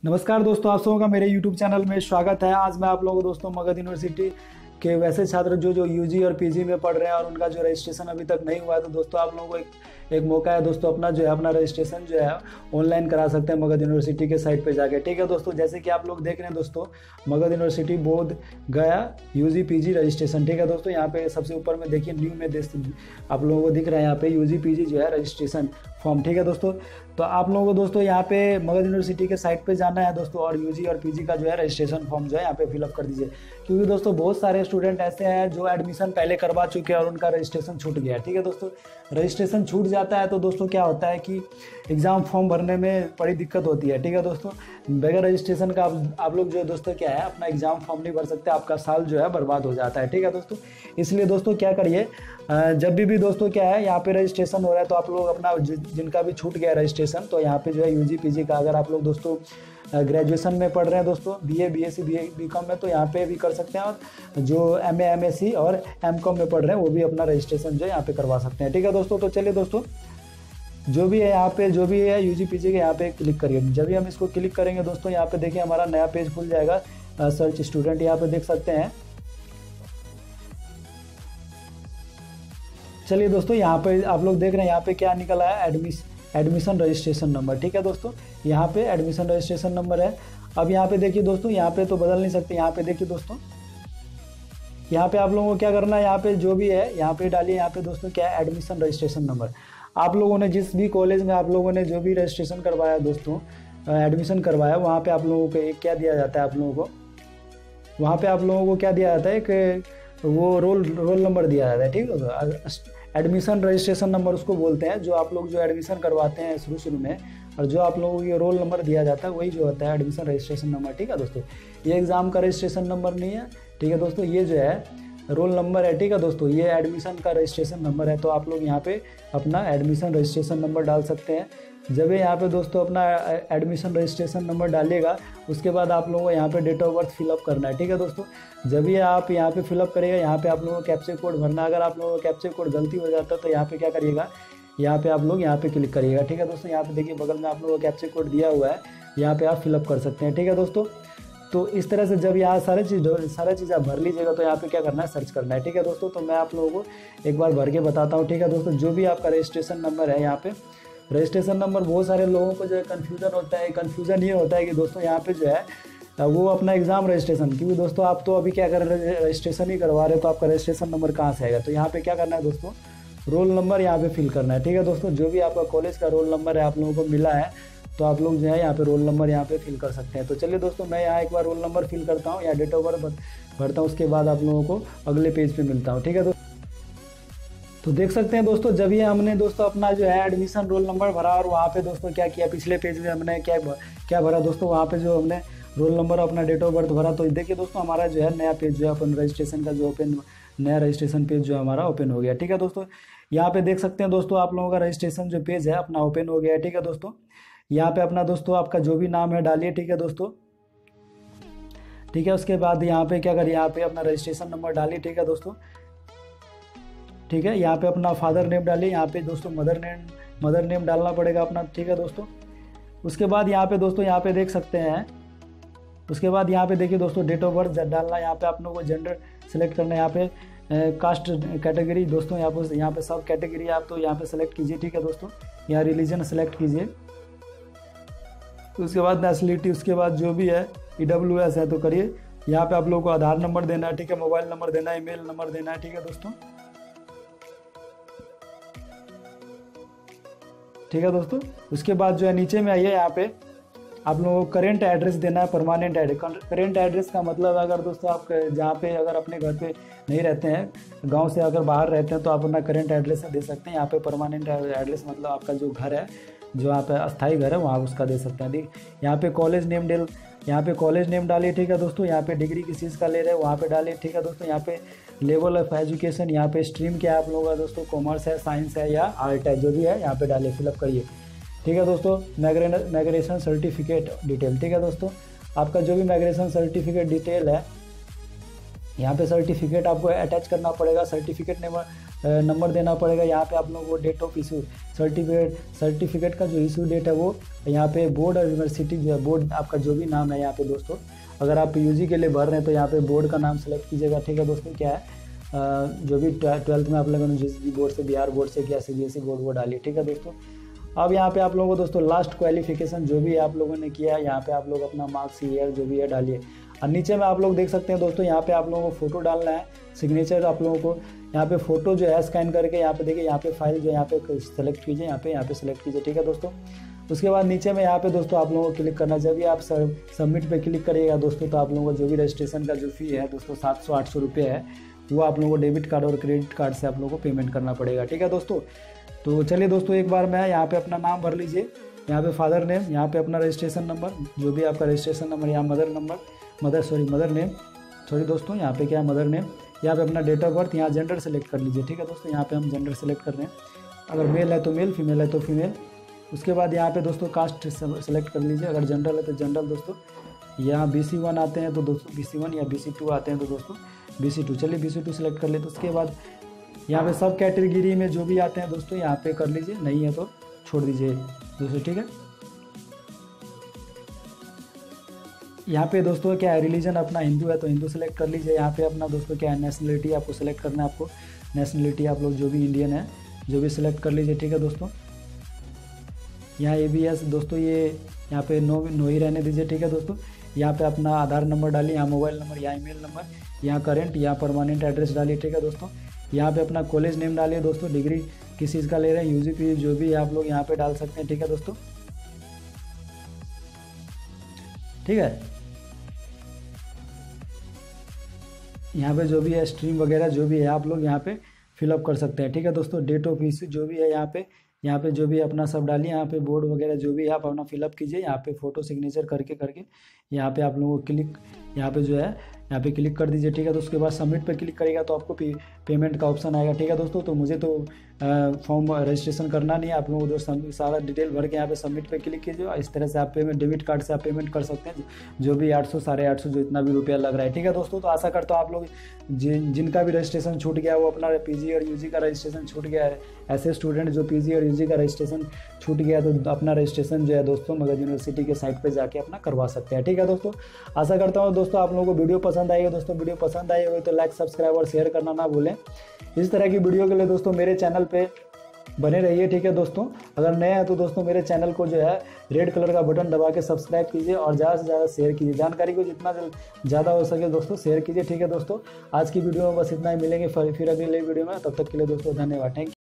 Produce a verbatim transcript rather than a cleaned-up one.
नमस्कार दोस्तों, आप सबों का मेरे YouTube चैनल में स्वागत है। आज मैं आप लोगों को दोस्तों मगध यूनिवर्सिटी के वैसे छात्र जो जो यूजी और पीजी में पढ़ रहे हैं और उनका जो रजिस्ट्रेशन अभी तक नहीं हुआ है, तो दोस्तों आप लोगों को एक एक मौका है दोस्तों, अपना जो है अपना रजिस्ट्रेशन जो है ऑनलाइन करा सकते हैं मगध यूनिवर्सिटी के साइट पे जाके। ठीक है दोस्तों, जैसे कि आप लोग देख रहे हैं दोस्तों, मगध यूनिवर्सिटी बोध गया यूजी पीजी रजिस्ट्रेशन। ठीक है दोस्तों, यहाँ पे सबसे ऊपर में देखिए न्यू में देश आप लोगों को दिख रहा है यहाँ पे यूजी पीजी जो है रजिस्ट्रेशन फॉर्म। ठीक है दोस्तों, तो आप लोगों को दोस्तों यहाँ पे मगध यूनिवर्सिटी के साइट पे जाना है दोस्तों, और यूजी और पीजी का जो है रजिस्ट्रेशन फॉर्म जो है यहाँ पे फिलअप कर दीजिए। क्योंकि दोस्तों बहुत सारे स्टूडेंट ऐसे हैं जो एडमिशन पहले करवा चुके हैं और उनका रजिस्ट्रेशन छूट गया है। ठीक है दोस्तों, रजिस्ट्रेशन छूट जाता है तो दोस्तों क्या होता है कि एग्ज़ाम फॉर्म भरने में बड़ी दिक्कत होती है। ठीक है दोस्तों, बगैर रजिस्ट्रेशन का आप, आप लोग जो है दोस्तों क्या है अपना एग्ज़ाम फॉर्म नहीं भर सकते, आपका साल जो है बर्बाद हो जाता है। ठीक है दोस्तों, इसलिए दोस्तों क्या करिए, जब भी भी दोस्तों क्या है यहाँ पे रजिस्ट्रेशन हो रहा है तो आप लोग अपना जिनका भी छूट गया रजिस्ट्रेशन, तो यहाँ पे जो है यूजी पीजी का अगर आप लोग दोस्तों ग्रेजुएशन में पढ़ रहे हैं दोस्तों, BA BSc B B com में, तो यहाँ पे भी कर सकते हैं। और जो एमए एमएससी और एम कॉम में पढ़ रहे हैं वो भी अपना रजिस्ट्रेशन जो है यहाँ पे करवा सकते हैं। ठीक है दोस्तों, तो चलिए दोस्तों जो भी है यहाँ पे जो भी है यूजी पीजी के यहाँ पे क्लिक करिए। जब भी हम इसको क्लिक करेंगे दोस्तों, यहाँ पे देखिए हमारा नया पेज खुल जाएगा, सर्च स्टूडेंट यहाँ पे देख सकते हैं। चलिए दोस्तों, यहाँ पे आप लोग देख रहे हैं यहाँ पे क्या निकला है, एडमिशन एडमिशन रजिस्ट्रेशन नंबर। ठीक है दोस्तों, यहाँ पे एडमिशन रजिस्ट्रेशन नंबर है। अब यहाँ पे देखिए दोस्तों, यहाँ पे तो बदल नहीं सकते। यहाँ पे देखिए दोस्तों, यहाँ पे आप लोगों को क्या करना है, यहाँ पे जो भी है यहाँ पे डालिए। यहाँ पे दोस्तों क्या है, एडमिशन रजिस्ट्रेशन नंबर। आप लोगों ने जिस भी कॉलेज में आप लोगों ने जो भी रजिस्ट्रेशन करवाया दोस्तों, एडमिशन करवाया, वहाँ पे आप लोगों को एक क्या दिया जाता है, आप लोगों को वहाँ पे आप लोगों को क्या दिया जाता है, एक वो रोल रोल नंबर दिया जाता है। ठीक है दोस्तों, एडमिशन रजिस्ट्रेशन नंबर उसको बोलते हैं, जो आप लोग जो एडमिशन करवाते हैं शुरू शुरू में, और जो आप लोगों को ये रोल नंबर दिया जाता है वही जो होता है एडमिशन रजिस्ट्रेशन नंबर। ठीक है दोस्तों, ये एग्ज़ाम का रजिस्ट्रेशन नंबर नहीं है। ठीक है दोस्तों, ये जो है रोल नंबर है। ठीक है दोस्तों, ये एडमिशन का रजिस्ट्रेशन नंबर है। तो आप लोग यहाँ पे अपना एडमिशन रजिस्ट्रेशन नंबर डाल सकते हैं। जब यहाँ पे दोस्तों अपना एडमिशन रजिस्ट्रेशन नंबर डालिएगा, उसके बाद आप लोगों को यहाँ पे डेट ऑफ बर्थ फिलअप करना है। ठीक है दोस्तों, जब ये आप यहाँ पे फिलअप करिएगा, यहाँ पे आप लोगों को कैप्चा कोड भरना। अगर आप लोगों को कैप्चा कोड गलती हो जाता है तो यहाँ पे क्या करिएगा, यहाँ पे आप लोग यहाँ पे क्लिक करिएगा। ठीक है दोस्तों, यहाँ पे देखिए बगल में आप लोगों को कैप्चा कोड दिया हुआ है, यहाँ पे आप फिलअप कर सकते हैं। ठीक है दोस्तों, तो इस तरह से जब यहाँ सारे चीज़ सारा चीज़ आप भर लीजिएगा तो यहाँ पे क्या करना है, सर्च करना है। ठीक है दोस्तों, तो मैं आप लोगों को एक बार भर के बताता हूँ। ठीक है दोस्तों, जो भी आपका रजिस्ट्रेशन नंबर है, यहाँ पे रजिस्ट्रेशन नंबर बहुत सारे लोगों को जो है कन्फ्यूज़न होता है। कन्फ्यूज़न ये होता है कि दोस्तों यहाँ पे जो है वो अपना एग्ज़ाम रजिस्ट्रेशन, क्योंकि दोस्तों आप तो अभी क्या कर रहे हैं, रजिस्ट्रेशन ही करवा रहे हो, तो आपका रजिस्ट्रेशन नंबर कहाँ से आएगा। तो यहाँ पे क्या करना है दोस्तों, रोल नंबर यहाँ पे फिल करना है। ठीक है दोस्तों, जो भी आपका कॉलेज का रोल नंबर है आप लोगों को मिला है, तो आप लोग जो है यहाँ पे रोल नंबर यहाँ पे फिल कर सकते हैं। तो चलिए दोस्तों, मैं यहाँ एक बार रोल नंबर फिल करता हूँ या डेट ऑफ बर्थ भरता हूँ, उसके बाद आप लोगों को अगले पेज पे मिलता हूँ। ठीक है दोस्तों, तो देख सकते हैं दोस्तों, जब ये हमने दोस्तों अपना जो है एडमिशन रोल नंबर भरा, और वहाँ पे दोस्तों क्या किया, पिछले पेज में हमने क्या क्या भरा दोस्तों, वहाँ पे जो हमने रोल नंबर अपना डेट ऑफ बर्थ भरा। तो देखिए दोस्तों, हमारा जो है नया पेज जो है अपन रजिस्ट्रेशन का जो ओपन नया रजिस्ट्रेशन पेज जो हमारा ओपन हो गया। ठीक है दोस्तों, यहाँ पे देख सकते हैं दोस्तों, आप लोगों का रजिस्ट्रेशन जो पेज है अपना ओपन हो गया है। ठीक है दोस्तों, यहाँ पे अपना दोस्तों आपका जो भी नाम है डालिए। ठीक है दोस्तों, ठीक है, उसके बाद यहाँ पे क्या करिए, यहाँ पे अपना रजिस्ट्रेशन नंबर डालिए। ठीक है दोस्तों, ठीक है, यहाँ पे अपना फादर नेम डालिए। यहाँ पे दोस्तों मदर नेम मदर नेम डालना पड़ेगा अपना। ठीक है दोस्तों, उसके बाद यहाँ पे दोस्तों यहाँ पे देख सकते हैं, उसके बाद यहाँ पे देखिए दोस्तों डेट ऑफ बर्थ डालना। यहाँ पे आप लोगों को जेंडर सेलेक्ट करना है। यहाँ पे कास्ट कैटेगरी दोस्तों यहाँ पे यहाँ पे सब कैटेगरी आप तो यहाँ पे सेलेक्ट कीजिए। ठीक है दोस्तों, यहाँ रिलीजन सेलेक्ट कीजिए। उसके बाद नेशनलिटी, उसके बाद जो भी है ई डब्ल्यू एस है तो करिए। यहाँ पे आप लोगों को आधार नंबर देना है। ठीक है, मोबाइल नंबर देना है, ईमेल नंबर देना है। ठीक है दोस्तों, ठीक है दोस्तों, उसके बाद जो है नीचे में आइए, यहाँ पे आप लोगों को करेंट एड्रेस देना है, परमानेंट एड्रेस। करेंट एड्रेस का मतलब अगर दोस्तों आप जहाँ पे अगर अपने घर पे नहीं रहते हैं, गांव से अगर बाहर रहते हैं, तो आप अपना करेंट एड्रेस दे सकते हैं। यहाँ पे परमानेंट एड्रेस मतलब आपका जो घर है, जो यहाँ पे अस्थाई घर है, वहाँ उसका दे सकते हैं। ठीक, यहाँ पे कॉलेज नेम डेल यहाँ पे कॉलेज नेम डालिए। ठीक है दोस्तों, यहाँ पे डिग्री किस चीज़ का ले रहे हैं वहाँ पे डालिए। ठीक है दोस्तों, यहाँ पे लेवल ऑफ एजुकेशन, यहाँ पे स्ट्रीम क्या है आप लोगों का दोस्तों, कॉमर्स है, साइंस है या आर्ट है, जो भी है यहाँ पे डालिए, फिलअप करिए। ठीक है दोस्तों, माइग्रेशन सर्टिफिकेट डिटेल। ठीक है दोस्तों, आपका जो भी माइग्रेशन सर्टिफिकेट डिटेल है, यहाँ पे सर्टिफिकेट आपको अटैच करना पड़ेगा। सर्टिफिकेट नंबर नंबर देना पड़ेगा। यहाँ पे आप लोगों को date of issue certificate certificate का जो इशू डेट है वो यहाँ पे बोर्ड और यूनिवर्सिटी जो है बोर्ड आपका जो भी नाम है यहाँ पे दोस्तों, अगर आप यूजी के लिए भर रहे हैं तो यहाँ पे बोर्ड का नाम सेलेक्ट कीजिएगा। ठीक है दोस्तों, क्या है जो भी ट्वेल्थ में आप लोगों ने जिस भी बोर्ड से, बिहार बोर्ड से किया, सीबीएसई बोर्ड वो डालिए। ठीक है दोस्तों, अब यहाँ पे आप लोगों को दोस्तों लास्ट क्वालिफिकेशन जो भी आप लोगों ने किया है यहाँ पे आप लोग अपना मार्क्स, ईयर जो भी है डालिए। और नीचे में आप लोग देख सकते हैं दोस्तों, यहाँ पे आप लोगों को फोटो डालना है, सिग्नेचर आप लोगों को यहाँ पे फोटो जो है स्कैन करके यहाँ पे देखिए, यहाँ पे फाइल जो यहाँ पे सेलेक्ट कीजिए, यहाँ पे यहाँ पे सेलेक्ट कीजिए। ठीक है दोस्तों, उसके बाद नीचे में यहाँ पे दोस्तों आप लोगों को क्लिक करना है। जब भी आप सबमिट पे क्लिक करिएगा दोस्तों तो आप लोगों को जो भी रजिस्ट्रेशन का जो फी है दोस्तों सात सौ आठ सौ रुपये है, वो आप लोगों को डेबिट कार्ड और क्रेडिट कार्ड से आप लोगों को पेमेंट करना पड़ेगा। ठीक है दोस्तों, तो चलिए दोस्तों एक बार मैं यहाँ पे अपना नाम भर लीजिए, यहाँ पे फादर नेम, यहाँ पे अपना रजिस्ट्रेशन नंबर जो भी आपका रजिस्ट्रेशन नंबर, यहाँ mother number mother sorry mother name sorry दोस्तों यहाँ पे क्या है मदर नेम, यहाँ पे अपना डेट ऑफ बर्थ, यहाँ जेंडर सेलेक्ट कर लीजिए। ठीक है दोस्तों, यहाँ पे हम जेंडर सेलेक्ट कर रहे हैं, अगर मेल है तो मेल, फीमेल है तो फीमेल। उसके बाद यहाँ पे दोस्तों कास्ट सेलेक्ट कर लीजिए, अगर जनरल है तो जनरल दोस्तों। यहाँ बी सी वन आते हैं तो दोस्तों बी सी वन या बी सी टू आते हैं तो दोस्तों बी सी टू, चलिए बी सी टू सेलेक्ट कर ले। तो उसके बाद यहाँ पे सब कैटेगरी में जो भी आते हैं दोस्तों यहाँ पे कर लीजिए, नहीं है तो छोड़ दीजिए दोस्तों। ठीक है, यहाँ पे दोस्तों क्या है, रिलीजन अपना हिंदू है तो हिंदू सेलेक्ट कर लीजिए। यहाँ पे अपना दोस्तों क्या है, नेशनलिटी आपको सेलेक्ट करना है, आपको नेशनलिटी आप लोग जो भी इंडियन है जो भी सिलेक्ट कर लीजिए। ठीक है दोस्तों, यहाँ ए बी एस दोस्तों ये यहाँ पे नो नो ही रहने दीजिए। ठीक है दोस्तों, यहाँ पे अपना आधार नंबर डालिए, यहाँ मोबाइल नंबर, यहाँ ईमेल नंबर, यहाँ करेंट, यहाँ परमानेंट एड्रेस डालिए। ठीक है दोस्तों, यहाँ पे अपना कॉलेज नेम डालिए दोस्तों, डिग्री किस चीज़ का ले रहे हैं, यूजी पी जो भी आप लोग यहाँ पे डाल सकते हैं। ठीक है दोस्तों, ठीक है, यहाँ पे जो भी है स्ट्रीम वगैरह जो भी है आप लोग यहाँ पे फिलअप कर सकते हैं। ठीक है दोस्तों, डेट ऑफ इशू जो भी है यहाँ पे यहाँ पे जो भी अपना सब डालिए, यहाँ पे बोर्ड वगैरह जो भी है आप अपना फिलअप कीजिए। यहाँ पे फोटो सिग्नेचर करके करके यहाँ पे आप लोगों को क्लिक यहाँ पे जो है यहाँ पे क्लिक कर दीजिए। ठीक है, तो उसके बाद सबमिट पे क्लिक करेगा तो आपको पेमेंट का ऑप्शन आएगा। ठीक है दोस्तों, तो मुझे तो फॉर्म रजिस्ट्रेशन करना नहीं है, आप लोगों को जो सारा डिटेल भर के यहाँ पे सबमिट पे क्लिक कीजिए। इस तरह से आप पेमेंट डेबिट कार्ड से आप पेमेंट कर सकते हैं, जो भी आठ सौ साढ़े आठ सौ जो इतना भी रुपया लग रहा है। ठीक है दोस्तों, तो आशा करता हूँ आप लोग जिन जिनका भी रजिस्ट्रेशन छूट गया वो अपना पीजी और यूजी का रजिस्ट्रेशन छूट गया है, ऐसे स्टूडेंट जो पीजी और यूजी का रजिस्ट्रेशन छूट गया तो अपना रजिस्ट्रेशन जो है दोस्तों मगध यूनिवर्सिटी के साइट पे जाके अपना करवा सकते हैं। ठीक है दोस्तों, आशा करता हूँ दोस्तों आप लोगों को वीडियो पसंद आई है। दोस्तों वीडियो पसंद आई हो तो लाइक, सब्सक्राइब और शेयर करना ना भूलें। इस तरह की वीडियो के लिए दोस्तों मेरे चैनल पे बने रहिए। ठीक है दोस्तों, अगर नए हैं तो दोस्तों मेरे चैनल को जो है रेड कलर का बटन दबा के सब्सक्राइब कीजिए और ज़्यादा से ज़्यादा शेयर कीजिए, जानकारी को जितना ज़्यादा हो सके दोस्तों शेयर कीजिए। ठीक है दोस्तों, आज की वीडियो में बस इतना ही, मिलेंगे फिर अगली वीडियो में, तब तक के लिए दोस्तों धन्यवाद, थैंक यू।